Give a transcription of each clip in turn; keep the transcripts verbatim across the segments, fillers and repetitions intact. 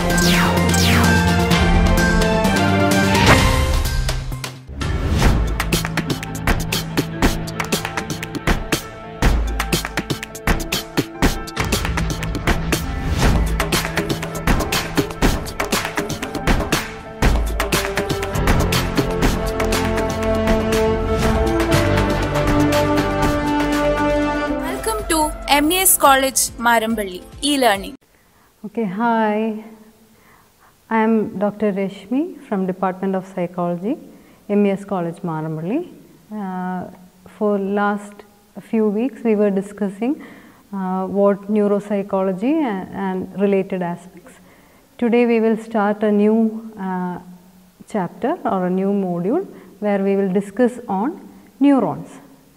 M E S College, Marambally, e-learning. Okay, hi. I am Doctor Reshmi from Department of Psychology, M E S College, Marambally. Uh, for last few weeks, we were discussing uh, what neuropsychology and, and related aspects. Today, we will start a new uh, chapter or a new module where we will discuss on neurons.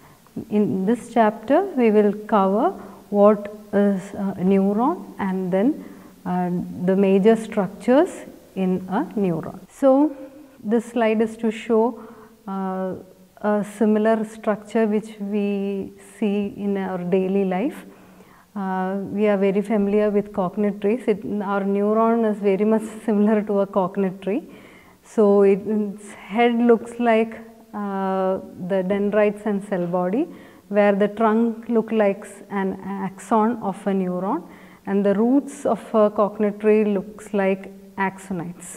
In this chapter, we will cover what is a neuron and then uh, the major structures in a neuron. So, this slide is to show uh, a similar structure which we see in our daily life. Uh, we are very familiar with coconut trees. It, our neuron is very much similar to a coconut tree. So, it, its head looks like uh, the dendrites and cell body, where the trunk looks like an axon of a neuron and the roots of a coconut tree looks like axonites.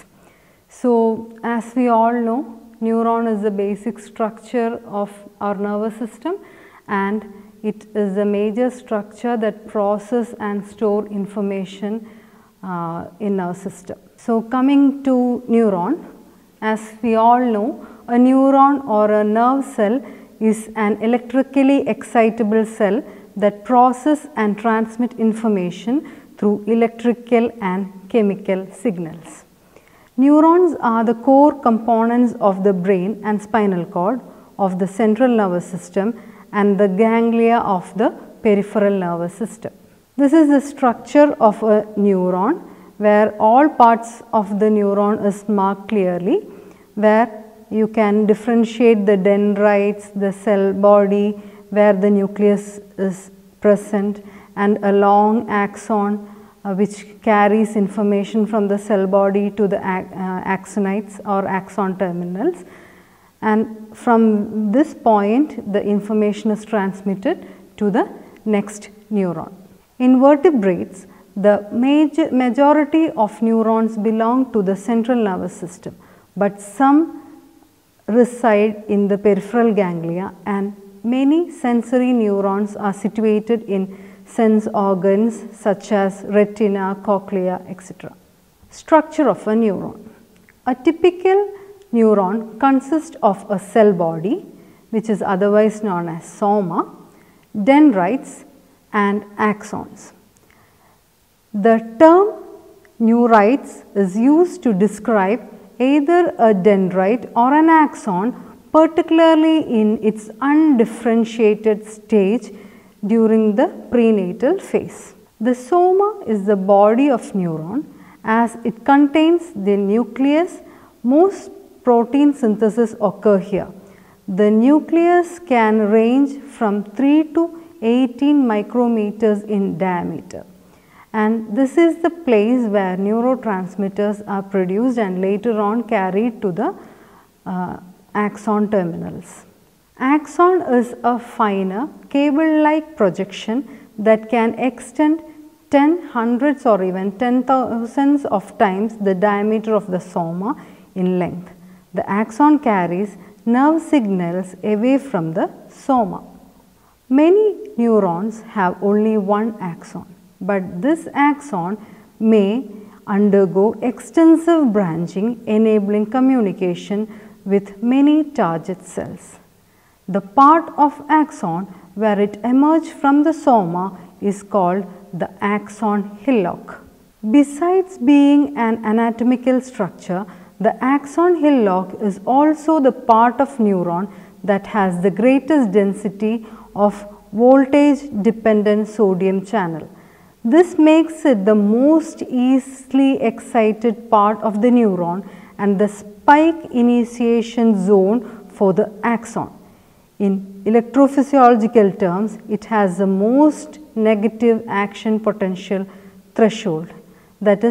So, as we all know, neuron is the basic structure of our nervous system and it is a major structure that processes and store information uh, in our system. So, coming to neuron, as we all know, a neuron or a nerve cell is an electrically excitable cell that processes and transmits information through electrical and chemical signals. Neurons are the core components of the brain and spinal cord of the central nervous system and the ganglia of the peripheral nervous system. This is the structure of a neuron where all parts of the neuron is marked clearly, where you can differentiate the dendrites, the cell body where the nucleus is present and a long axon uh, which carries information from the cell body to the uh, axonites or axon terminals, and from this point the information is transmitted to the next neuron. In vertebrates, the major majority of neurons belong to the central nervous system, but some reside in the peripheral ganglia and many sensory neurons are situated in sense organs such as retina, cochlea, et cetera. Structure of a neuron. A typical neuron consists of a cell body, which is otherwise known as soma, dendrites and axons. The term neurites is used to describe either a dendrite or an axon, particularly in its undifferentiated stage during the prenatal phase. The soma is the body of neuron as it contains the nucleus. Most protein synthesis occur here. The nucleus can range from three to eighteen micrometers in diameter. And this is the place where neurotransmitters are produced and later on carried to the uh, axon terminals. Axon is a finer cable-like projection that can extend ten hundreds or even ten thousands of times the diameter of the soma in length. The axon carries nerve signals away from the soma. Many neurons have only one axon, but this axon may undergo extensive branching enabling communication with many target cells. The part of axon where it emerges from the soma is called the axon hillock. Besides being an anatomical structure, the axon hillock is also the part of neuron that has the greatest density of voltage dependent sodium channel. This makes it the most easily excited part of the neuron and the spike initiation zone for the axon. In electrophysiological terms, it has the most negative action potential threshold, that is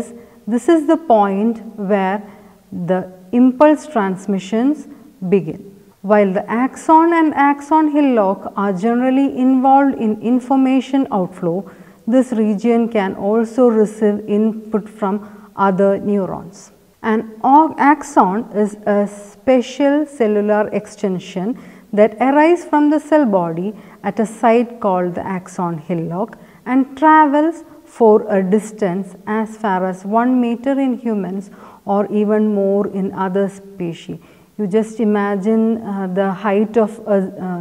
this is the point where the impulse transmissions begin. While the axon and axon hillock are generally involved in information outflow, this region can also receive input from other neurons. An axon is a special cellular extension that arises from the cell body at a site called the axon hillock and travels for a distance as far as one meter in humans or even more in other species. You just imagine uh, the height of a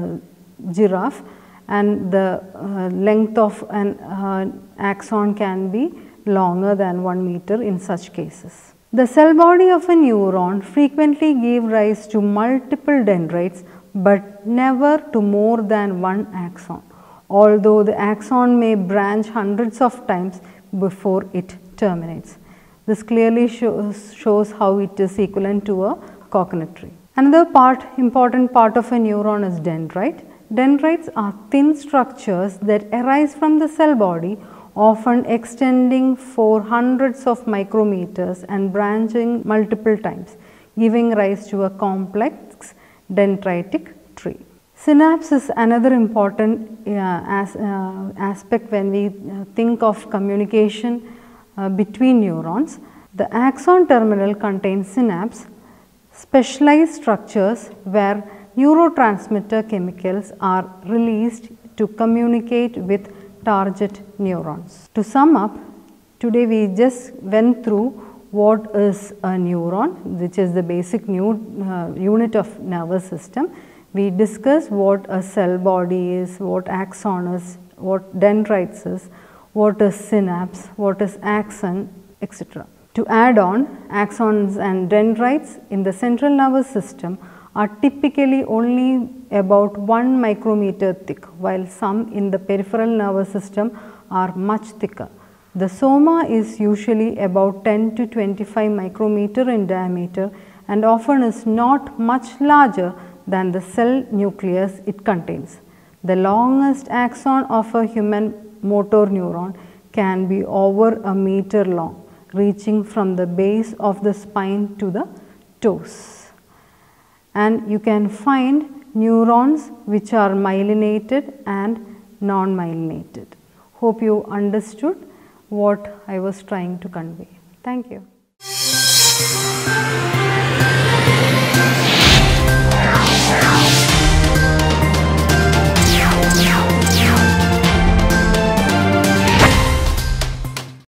uh, giraffe, and the uh, length of an uh, axon can be longer than one meter in such cases. The cell body of a neuron frequently gives rise to multiple dendrites, but never to more than one axon, although the axon may branch hundreds of times before it terminates. This clearly shows, shows how it is equivalent to a coconut tree. Another part, important part of a neuron is dendrite. Dendrites are thin structures that arise from the cell body, often extending for hundreds of micrometers and branching multiple times, giving rise to a complex dendritic tree. Synapse is another important uh, as, uh, aspect when we uh, think of communication uh, between neurons. The axon terminal contains synapse, specialized structures where neurotransmitter chemicals are released to communicate with target neurons. To sum up, today we just went through what is a neuron, which is the basic new, uh, unit of nervous system. We discussed what a cell body is, what axon is, what dendrites is, what is synapse, what is axon, et cetera. To add on, axons and dendrites in the central nervous system are typically only about one micrometer thick, while some in the peripheral nervous system are much thicker. The soma is usually about ten to twenty-five micrometer in diameter and often is not much larger than the cell nucleus it contains. The longest axon of a human motor neuron can be over a meter long, reaching from the base of the spine to the toes. And you can find neurons which are myelinated and non-myelinated. Hope you understood what I was trying to convey. Thank you.